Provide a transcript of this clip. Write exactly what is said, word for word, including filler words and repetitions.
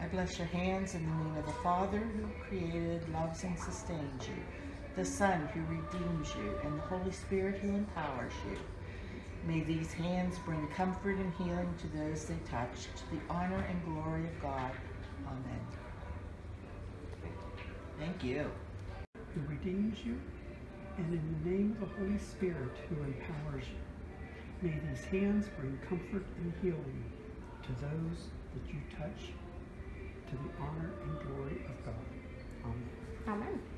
bless your hands in the name of the Father, who created, loves, and sustains you, the Son, who redeems you, and the Holy Spirit, who empowers you. May these hands bring comfort and healing to those they touch, to the honor and glory of God. Amen. Thank you. Who redeems you, and in the name of the Holy Spirit, who empowers you. May these hands bring comfort and healing to those that you touch, to the honor and glory of God. Amen. Amen.